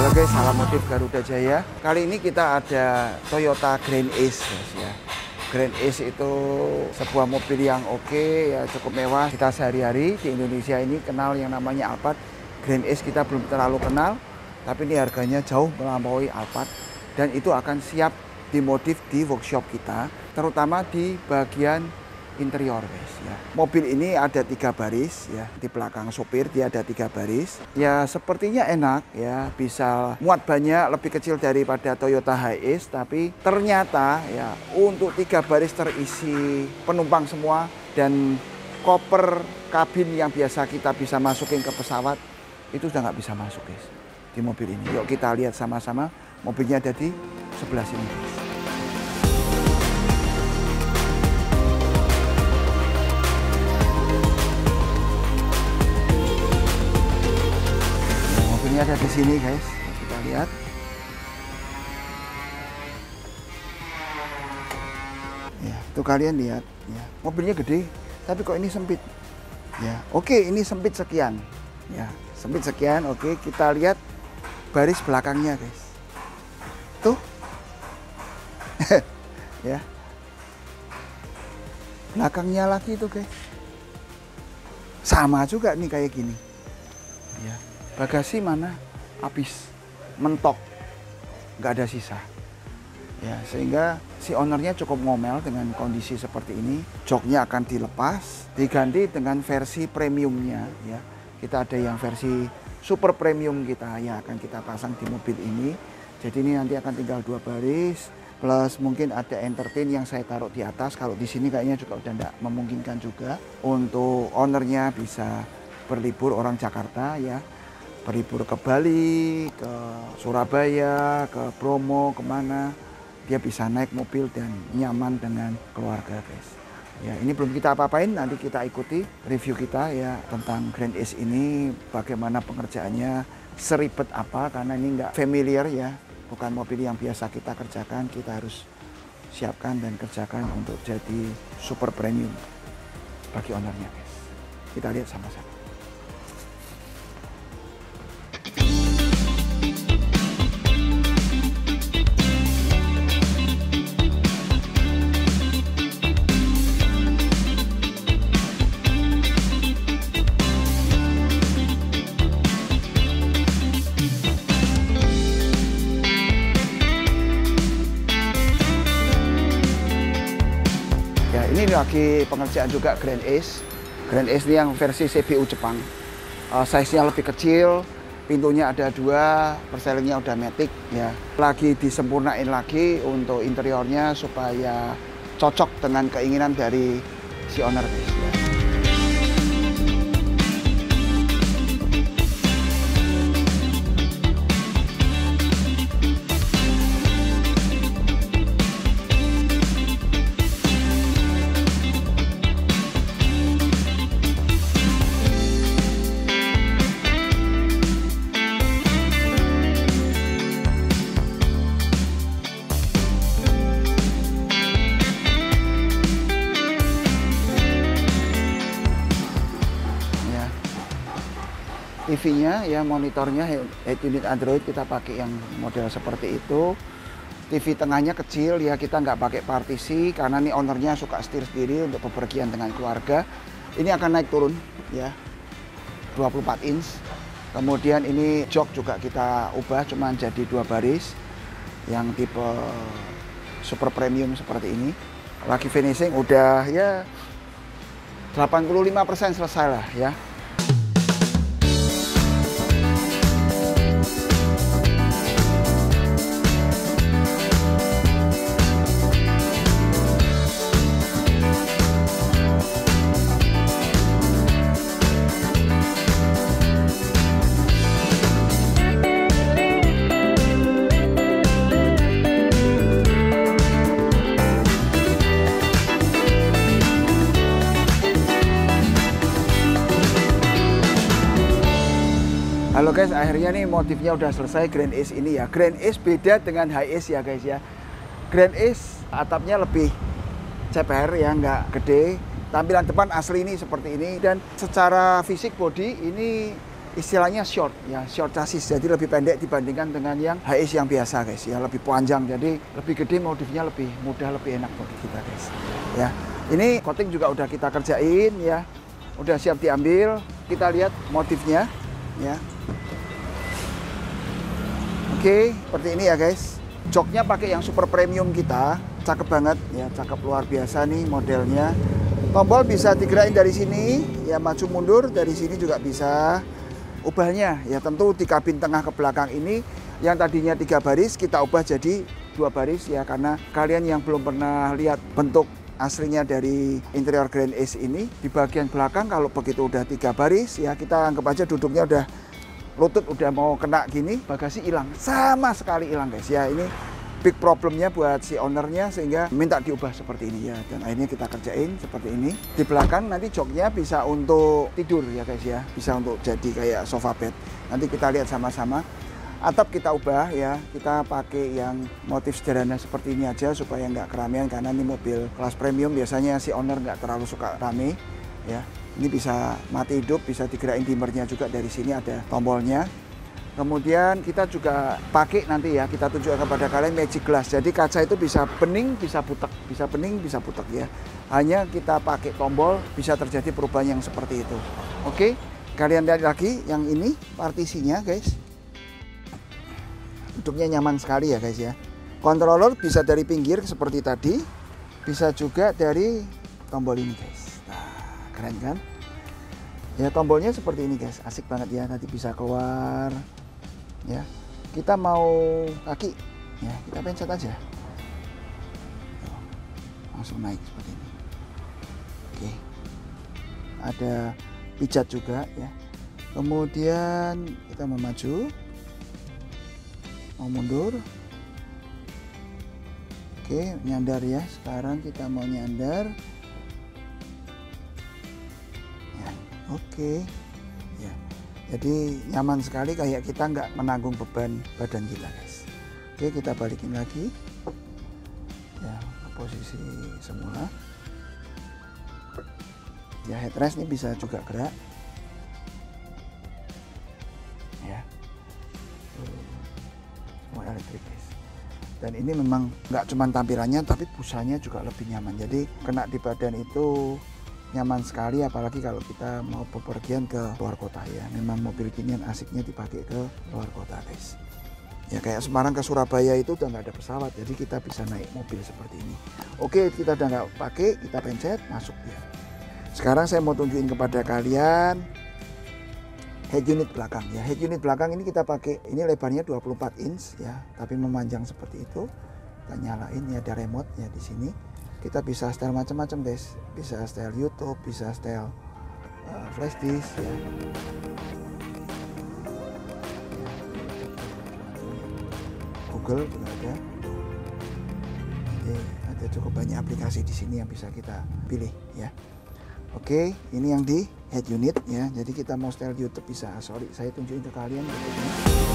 Halo guys, salam motif Garuda Jaya. Kali ini kita ada Toyota Grand Ace guys ya. Grand Ace itu sebuah mobil yang oke ya, cukup mewah. Kita sehari-hari di Indonesia ini kenal yang namanya Alphard. Grand Ace kita belum terlalu kenal, tapi ini harganya jauh melampaui Alphard dan itu akan siap dimodif di workshop kita, terutama di bagian interior guys ya. Mobil ini ada 3 baris ya, di belakang sopir dia ada 3 baris. Ya sepertinya enak ya, bisa muat banyak, lebih kecil daripada Toyota Hiace, tapi ternyata ya untuk 3 baris terisi penumpang semua dan koper kabin yang biasa kita bisa masukin ke pesawat itu sudah nggak bisa masuk guys di mobil ini. Yuk kita lihat sama-sama, mobilnya ada di sebelah sini guys. Ada di sini guys, kita lihat. Ya, itu kalian lihat ya. Mobilnya gede, tapi kok ini sempit. Ya, oke, ini sempit sekian. Ya, sempit sekian. Oke, kita lihat baris belakangnya guys. Tuh. Ya. Belakangnya lagi tuh guys. Sama juga nih kayak gini. Ya. Bagasi mana? Habis, mentok, nggak ada sisa. Ya, sehingga si ownernya cukup ngomel dengan kondisi seperti ini. Joknya akan dilepas, diganti dengan versi premiumnya. Ya, kita ada yang versi super premium kita yang akan kita pasang di mobil ini. Jadi ini nanti akan tinggal 2 baris, plus mungkin ada entertain yang saya taruh di atas. Kalau di sini kayaknya juga udah nggak memungkinkan juga untuk ownernya bisa berlibur orang Jakarta ya. Berlibur ke Bali, ke Surabaya, ke Bromo, kemana dia bisa naik mobil dan nyaman dengan keluarga guys. Ya ini belum kita apa-apain, nanti kita ikuti review kita ya tentang Grand Ace ini, bagaimana pengerjaannya, seribet apa, karena ini nggak familiar ya, bukan mobil yang biasa kita kerjakan, kita harus siapkan dan kerjakan untuk jadi super premium bagi ownernya guys. Kita lihat sama-sama. Ini lagi pengerjaan juga Grand Ace. Grand Ace ini yang versi CBU Jepang. Size-nya lebih kecil, pintunya ada 2, perselingnya udah matic ya. Lagi disempurnain lagi untuk interiornya supaya cocok dengan keinginan dari si owner guys ya. TV-nya ya, monitornya head unit Android kita pakai yang model seperti itu. TV tengahnya kecil ya, kita nggak pakai partisi karena ini ownernya suka setir sendiri untuk bepergian dengan keluarga. Ini akan naik turun ya, 24 inch. Kemudian ini jok juga kita ubah cuman jadi 2 baris yang tipe super premium seperti ini. Lagi finishing udah ya 85% selesai lah ya. Halo guys, akhirnya nih motifnya udah selesai Grand Ace ini ya. Grand Ace beda dengan Hiace ya guys ya. Grand Ace atapnya lebih ceper ya, nggak gede. Tampilan depan asli ini seperti ini, dan secara fisik body ini istilahnya short ya, short chassis, jadi lebih pendek dibandingkan dengan yang HS yang biasa guys ya, lebih panjang, jadi lebih gede, modifnya lebih mudah, lebih enak bagi kita guys ya. Ini coating juga udah kita kerjain ya, udah siap diambil. Kita lihat motifnya ya. Oke, seperti ini ya guys. Joknya pakai yang super premium kita, cakep banget ya, cakep luar biasa nih modelnya. Tombol bisa digerakin dari sini ya, maju mundur dari sini juga bisa. Ubahnya ya tentu di kabin tengah ke belakang ini yang tadinya 3 baris kita ubah jadi 2 baris ya, karena kalian yang belum pernah lihat bentuk aslinya dari interior Grand Ace ini, di bagian belakang kalau begitu udah 3 baris ya, kita anggap aja duduknya udah lutut udah mau kena gini, bagasi hilang, sama sekali hilang guys ya. Ini big problemnya buat si ownernya sehingga minta diubah seperti ini ya, dan akhirnya kita kerjain seperti ini. Di belakang nanti joknya bisa untuk tidur ya guys ya, bisa untuk jadi kayak sofa bed. Nanti kita lihat sama-sama. Atap kita ubah ya, kita pakai yang motif sederhana seperti ini aja supaya nggak keramaian, karena ini mobil kelas premium biasanya si owner nggak terlalu suka rame ya. Ini bisa mati hidup, bisa digerakin dimmernya juga, dari sini ada tombolnya. Kemudian kita juga pakai nanti ya, kita tunjukkan kepada kalian magic glass. Jadi kaca itu bisa bening, bisa butek, bisa bening, bisa butek ya. Hanya kita pakai tombol bisa terjadi perubahan yang seperti itu. Oke, kalian lihat lagi yang ini partisinya guys. Duduknya nyaman sekali ya guys ya. Controller bisa dari pinggir seperti tadi, bisa juga dari tombol ini guys. Nah, keren kan? Ya tombolnya seperti ini guys, asik banget ya. Nanti bisa keluar. Ya, kita mau kaki ya, kita pencet aja langsung naik seperti ini. Oke, ada pijat juga ya. Kemudian kita mau maju, mau mundur. Oke, nyandar ya, sekarang kita mau nyandar ya. Oke ya, jadi nyaman sekali, kayak kita nggak menanggung beban badan kita guys. Oke, kita balikin lagi ya ke posisi semula ya. Headrest ini bisa juga gerak ya, semua elektrik guys. Dan ini memang nggak cuma tampilannya tapi busanya juga lebih nyaman, jadi kena di badan itu nyaman sekali, apalagi kalau kita mau bepergian ke luar kota ya. Memang mobil ginian asiknya dipakai ke luar kota guys ya, kayak Semarang ke Surabaya itu udah nggak ada pesawat, jadi kita bisa naik mobil seperti ini. Oke, kita udah nggak pakai, kita pencet masuk ya. Sekarang saya mau tunjukin kepada kalian head unit belakang ya. Head unit belakang ini kita pakai, ini lebarnya 24 inch ya, tapi memanjang seperti itu. Kita nyalain ya, ada remote ya di sini. Kita bisa setel macam-macam guys, bisa setel YouTube, bisa setel flash disk ya. Google juga ada. Jadi ada cukup banyak aplikasi di sini yang bisa kita pilih ya. Oke, ini yang di head unit ya. Jadi kita mau setel YouTube bisa. Sorry, saya tunjukin ke kalian YouTube-nya.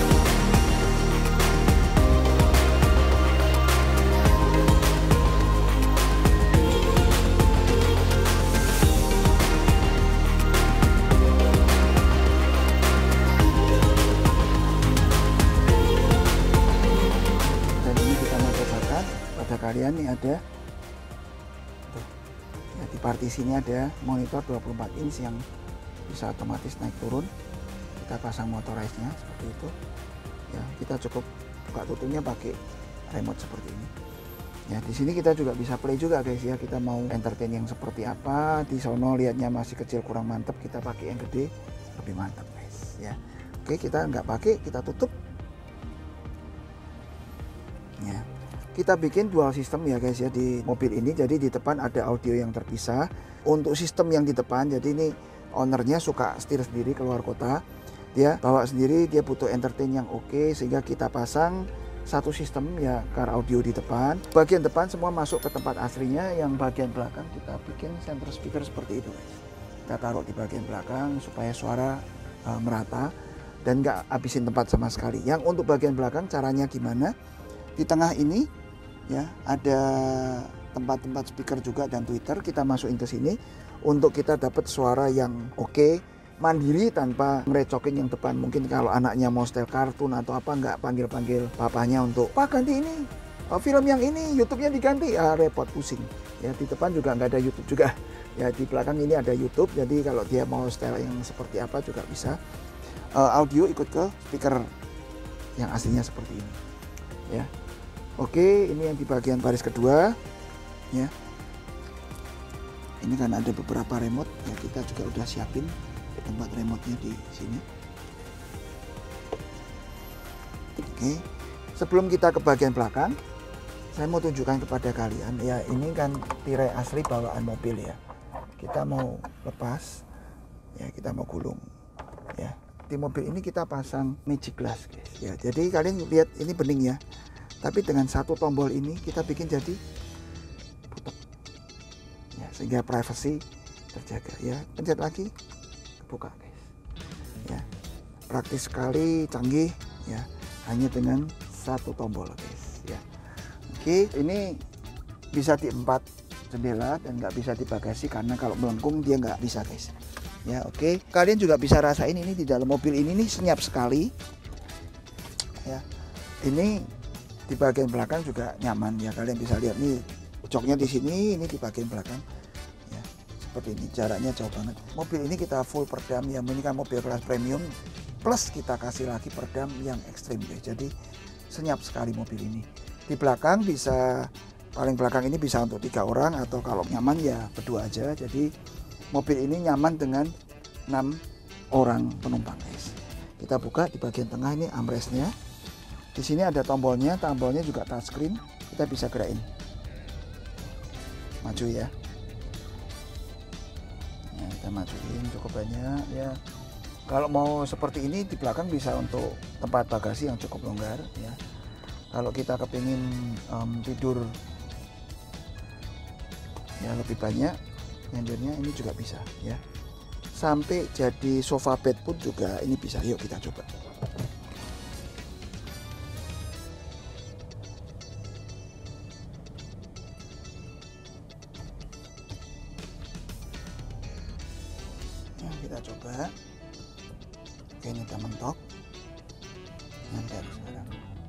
Kalian nih ada tuh, ya, di partisi ini ada monitor 24 inch yang bisa otomatis naik turun. Kita pasang motorized-nya seperti itu ya. Kita cukup buka tutupnya pakai remote seperti ini ya. Di sini kita juga bisa play juga guys ya, kita mau entertain yang seperti apa. Di sono lihatnya masih kecil kurang mantep, kita pakai yang gede lebih mantap guys ya. Oke, kita nggak pakai, kita tutup ya. Kita bikin dual sistem ya guys ya di mobil ini. Jadi di depan ada audio yang terpisah. Untuk sistem yang di depan, jadi ini ownernya suka setir sendiri keluar kota, dia bawa sendiri, dia butuh entertain yang oke, sehingga kita pasang satu sistem ya car audio di depan. Bagian depan semua masuk ke tempat aslinya, yang bagian belakang kita bikin center speaker seperti itu guys. Kita taruh di bagian belakang supaya suara merata dan nggak habisin tempat sama sekali. Yang untuk bagian belakang caranya gimana? Di tengah ini ya ada tempat-tempat speaker juga dan tweeter, kita masukin ke sini untuk kita dapat suara yang oke. mandiri tanpa merecokin yang depan. Mungkin kalau anaknya mau setel kartun atau apa, nggak panggil-panggil papanya untuk, "Pak, ganti ini, film yang ini, YouTube-nya diganti." Repot, pusing. Ya, di depan juga nggak ada YouTube juga. Ya, di belakang ini ada YouTube, jadi kalau dia mau setel yang seperti apa juga bisa. Audio ikut ke speaker yang aslinya seperti ini. Ya. Oke, ini yang di bagian baris kedua. Ya. Ini kan ada beberapa remote, ya kita juga udah siapin tempat remote-nya di sini. Oke, sebelum kita ke bagian belakang, saya mau tunjukkan kepada kalian, ya ini kan tirai asli bawaan mobil ya. Kita mau lepas, ya kita mau gulung, ya. Di mobil ini kita pasang magic glass, guys. Ya, jadi kalian lihat ini bening ya. Tapi dengan satu tombol ini kita bikin jadi butek, ya, sehingga privacy terjaga. Ya, pencet lagi. Buka, guys. Ya, praktis sekali, canggih ya, hanya dengan satu tombol, guys. Ya, oke, ini bisa di 4 jendela dan nggak bisa di bagasi karena kalau melengkung dia nggak bisa, guys. Ya, oke, kalian juga bisa rasain ini di dalam mobil ini nih senyap sekali. Ya, ini di bagian belakang juga nyaman ya, kalian bisa lihat nih joknya di sini, ini di bagian belakang. Seperti ini, jaraknya jauh banget. Mobil ini kita full perdam ya, ini kan mobil kelas premium plus kita kasih lagi perdam yang ekstrim guys. Jadi senyap sekali mobil ini. Di belakang bisa, paling belakang ini bisa untuk 3 orang atau kalau nyaman ya berdua aja. Jadi mobil ini nyaman dengan 6 orang penumpang guys. Kita buka di bagian tengah, ini armrestnya. Di sini ada tombolnya juga touchscreen. Kita bisa gerakin. Maju ya. Kita majuin cukup banyak ya. Kalau mau seperti ini di belakang bisa untuk tempat bagasi yang cukup longgar ya. Kalau kita kepingin tidur ya lebih banyak nyendernya, ini juga bisa ya. Sampai jadi sofa bed pun juga ini bisa. Yuk kita coba. Kita coba. Oke, ini udah mentok. Nyender sekarang.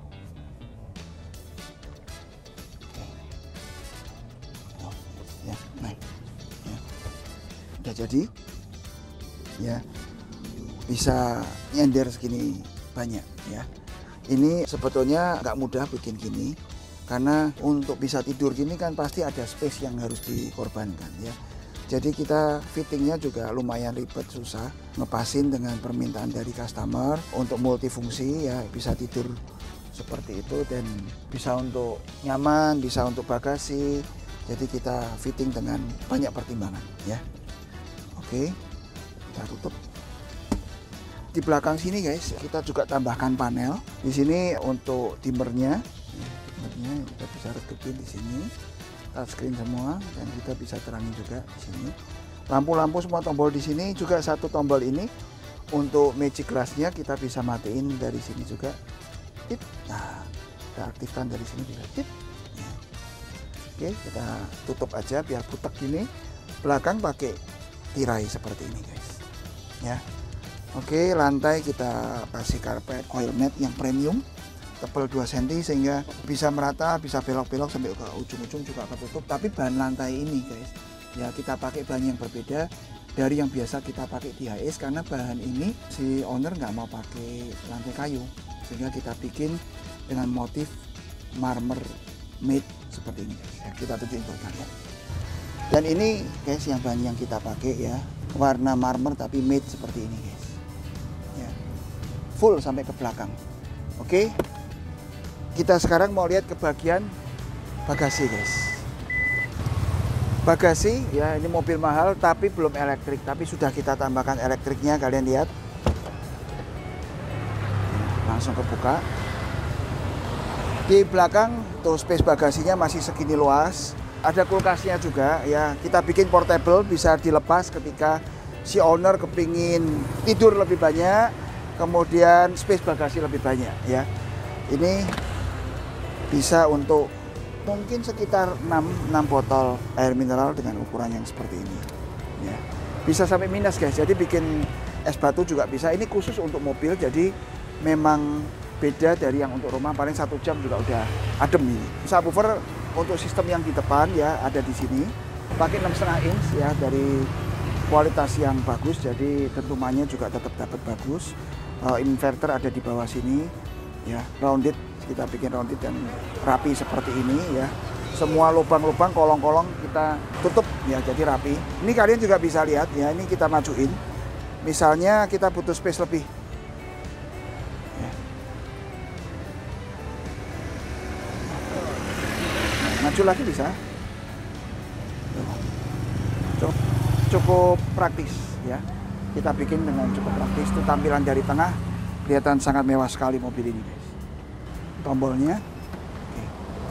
Oke. Oh, ya, naik. Ya. Udah jadi. Ya. Bisa nyender segini banyak ya. Ini sebetulnya nggak mudah bikin gini karena untuk bisa tidur gini kan pasti ada space yang harus dikorbankan ya. Jadi kita fittingnya juga lumayan ribet, susah, ngepasin dengan permintaan dari customer untuk multifungsi ya, bisa tidur seperti itu dan bisa untuk nyaman, bisa untuk bagasi. Jadi kita fitting dengan banyak pertimbangan ya. Oke, kita tutup. Di belakang sini guys, kita juga tambahkan panel. Di sini untuk dimmernya, kita bisa redupin di sini. Touchscreen semua dan kita bisa terangin juga di sini. Lampu-lampu semua tombol di sini, juga satu tombol ini untuk magic glassnya kita bisa matiin dari sini juga. Tip. Nah, kita aktifkan dari sini bisa tip. Nah. Oke, kita tutup aja biar butek gini. Belakang pakai tirai seperti ini guys. Ya. Oke, lantai kita kasih karpet oil mat yang premium. Tebal 2 cm sehingga bisa merata, bisa belok-belok sampai ke ujung-ujung juga ketutup. Tapi bahan lantai ini guys, ya kita pakai bahan yang berbeda dari yang biasa kita pakai di HS karena bahan ini si owner nggak mau pakai lantai kayu, sehingga kita bikin dengan motif marmer made seperti ini guys. Ya, kita tunjukin bahannya. Dan ini guys yang bahan yang kita pakai ya, warna marmer tapi made seperti ini guys. Ya, full sampai ke belakang. Oke. Kita sekarang mau lihat ke bagian bagasi guys. Bagasi ya, ini mobil mahal tapi belum elektrik, tapi sudah kita tambahkan elektriknya, kalian lihat. Langsung kebuka. Di belakang tuh space bagasinya masih segini luas. Ada kulkasnya juga ya, kita bikin portable, bisa dilepas ketika si owner kepingin tidur lebih banyak, kemudian space bagasi lebih banyak ya. Ini bisa untuk mungkin sekitar 6 botol air mineral dengan ukuran yang seperti ini ya. Bisa sampai minus guys, jadi bikin es batu juga bisa. Ini khusus untuk mobil, jadi memang beda dari yang untuk rumah. Paling 1 jam juga udah adem ini. Subwoofer untuk sistem yang di depan ya ada di sini. Pakai 6,5 inch ya, dari kualitas yang bagus, jadi dentumannya juga tetap dapat bagus. Inverter ada di bawah sini ya, rounded, kita bikin rounded dan rapi seperti ini ya. Semua lubang-lubang, kolong-kolong kita tutup ya, jadi rapi. Ini kalian juga bisa lihat ya, ini kita majuin. Misalnya kita butuh space lebih. Ya. Nah, maju lagi bisa. Cukup praktis ya. Kita bikin dengan cukup praktis. Itu tampilan dari tengah, kelihatan sangat mewah sekali mobil ini, guys. Tombolnya. Oke.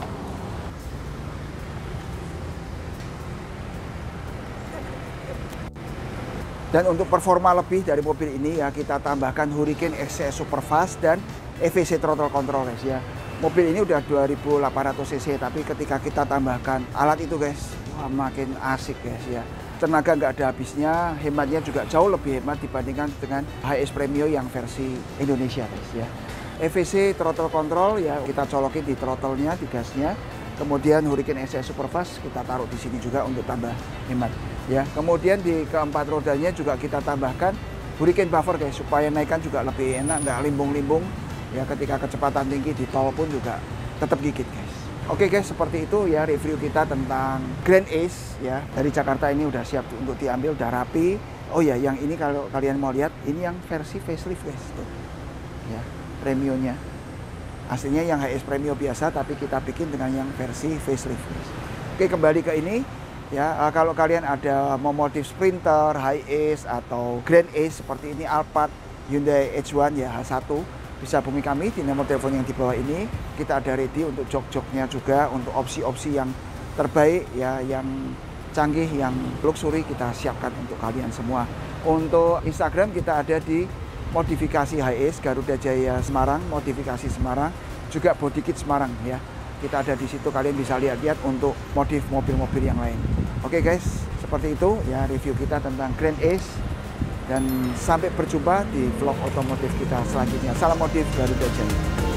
Dan untuk performa lebih dari mobil ini ya, kita tambahkan Hurricane XCS Superfast dan EVC Throttle Control, guys ya. Mobil ini udah 2800 cc, tapi ketika kita tambahkan alat itu, guys, wah, makin asik, guys ya. Tenaga nggak ada habisnya, hematnya juga jauh lebih hemat dibandingkan dengan HS Premio yang versi Indonesia, guys ya. EVC Throttle Control ya, kita colokin di throttle-nya, di gasnya. Kemudian Hurricane XCS Superfast kita taruh di sini juga untuk tambah hemat ya. Kemudian di keempat rodanya juga kita tambahkan Hurricane Buffer, guys, supaya naikkan juga lebih enak, nggak limbung-limbung ya. Ketika kecepatan tinggi di tol pun juga tetap gigit, guys. Oke, guys, seperti itu ya review kita tentang Grand Ace ya. Dari Jakarta ini udah siap untuk diambil, udah rapi. Oh ya, yang ini kalau kalian mau lihat, ini yang versi facelift, guys. Tuh. Ya, Premionya. Aslinya yang HS Premio biasa, tapi kita bikin dengan yang versi facelift, guys. Oke, kembali ke ini ya. Kalau kalian ada mau motif Sprinter, High Ace atau Grand Ace seperti ini, Alphard, Hyundai H1 ya, H1, bisa hubungi kami di nomor telepon yang di bawah ini. Kita ada ready untuk jok-joknya juga, untuk opsi-opsi yang terbaik ya, yang canggih, yang luxury kita siapkan untuk kalian semua. Untuk Instagram kita ada di modifikasi HS Garuda Jaya Semarang, modifikasi Semarang, juga Body Kit Semarang ya. Kita ada di situ, kalian bisa lihat-lihat untuk modif mobil-mobil yang lain. Oke, guys, seperti itu ya review kita tentang Grand Ace. Dan sampai berjumpa di vlog otomotif kita selanjutnya. Salam modif Garuda Jaya.